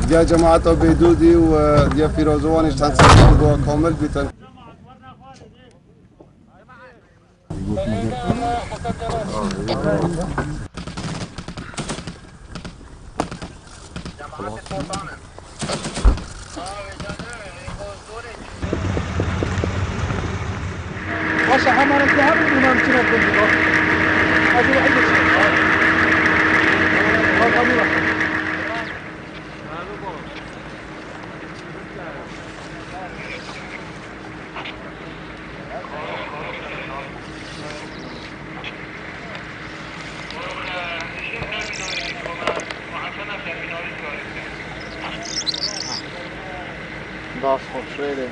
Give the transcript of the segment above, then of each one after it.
دیا جماعت بیدودی و دیا فیروزوانش تنسیق با کامل بیتن باشه همه رو که همین اونم چرا کنید از این وحید Das خوب شده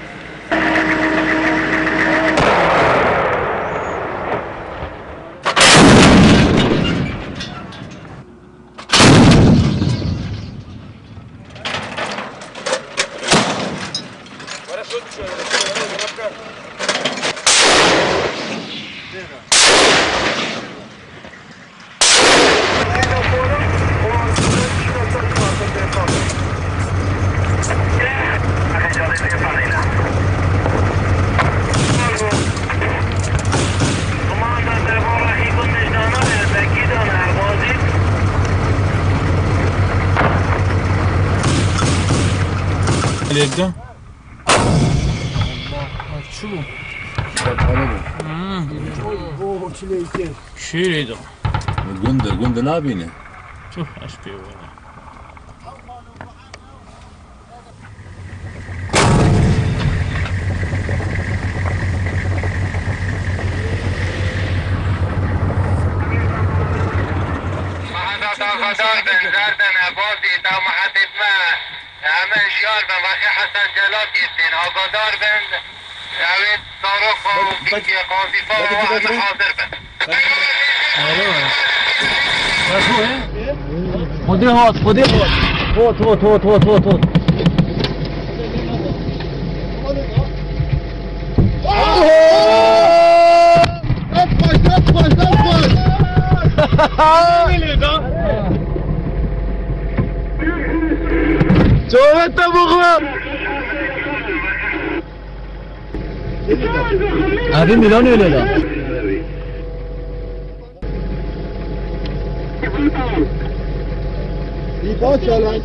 Leda. Çu. Şöyleydi. Günde ne yapıyorsun? Çok aşk bir oyna. همه شیار به وقتی حسن جلات یستین آگادار بند اوید صاروخ و بیگی قاضیفا و همه حاضر بند خودی هات هات جوابت بخور ابي ميلان ولا لا دیپا چالان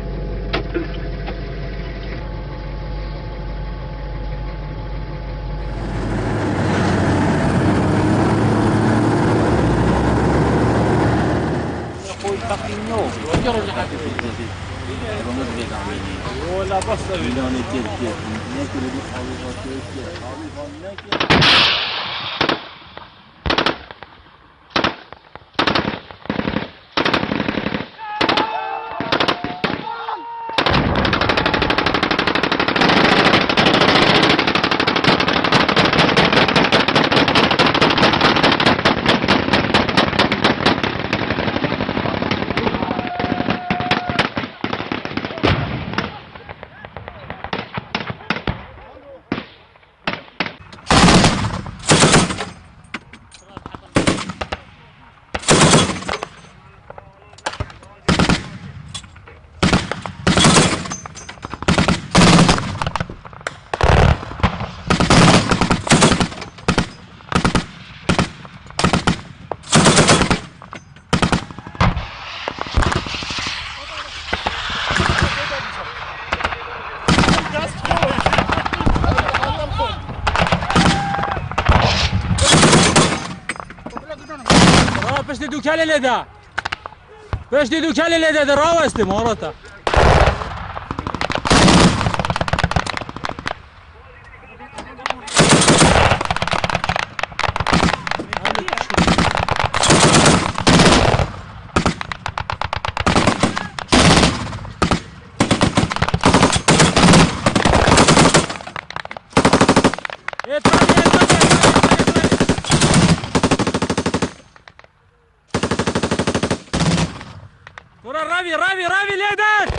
ولا بس ميلان تركيا ناكل دي حاوي تركيا پشت دو کله لده پشت دو کله لده در راه است ماراتا راوي ليدك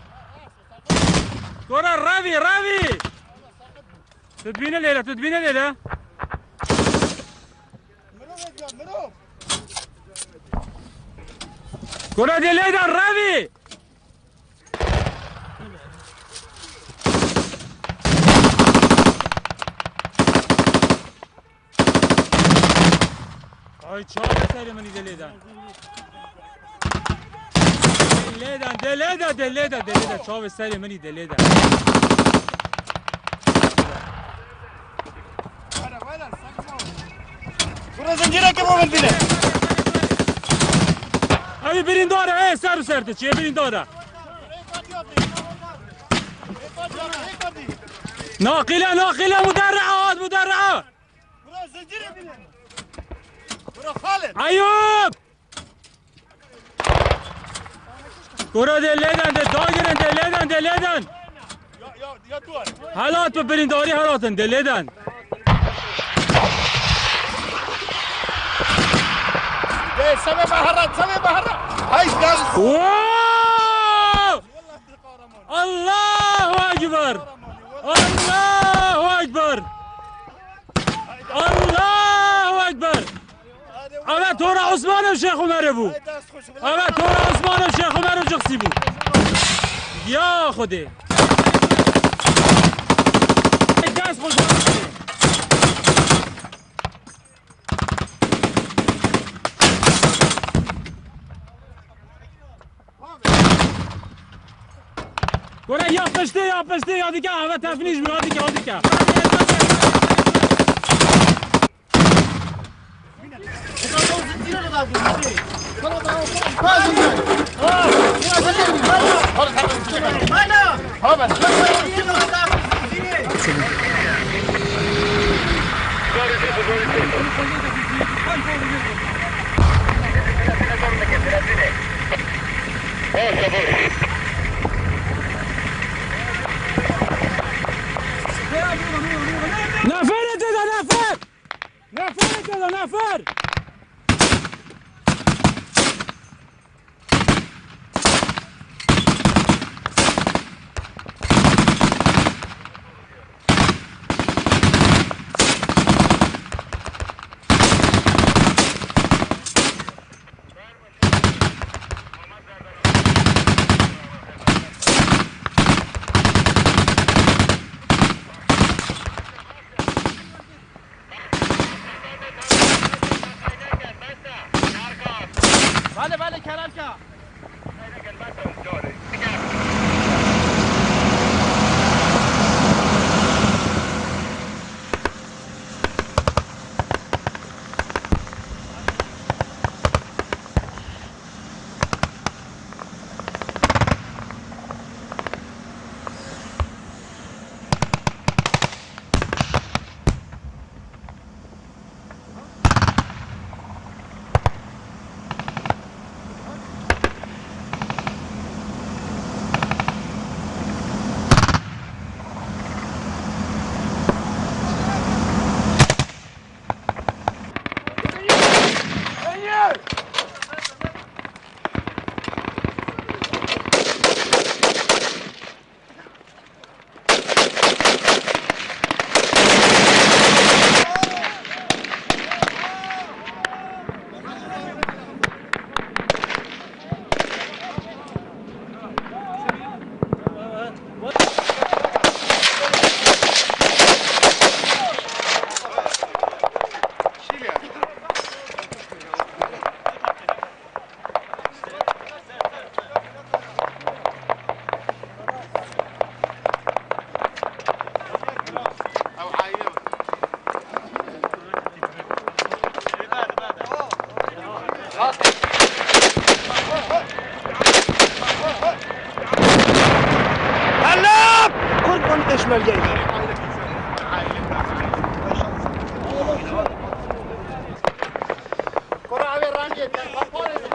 كرة راوي تدبين الليلة كرة دي ليدر راوي آی چهار سری منی دلیدن دلیدن چهار سری منی دلیدن برو زنجیره که مومن بینه ای برین داره سر و سرته چیه برین داره ناقله مدرعات برو زنجیره بینه برو خالد ایوب برو دلیدن یا دوار حالات به برینداری حالاتن دلیدن سمه بحرات هاي داز الله اكبر اما تورا عثمان و شیخ عمر بو جقسی بو یا خودی دست خوش گره یا پشته یا دیگه همه تفنیش برو دیگه نفر بله کرم که پشمرگه Corre a ver, Randy,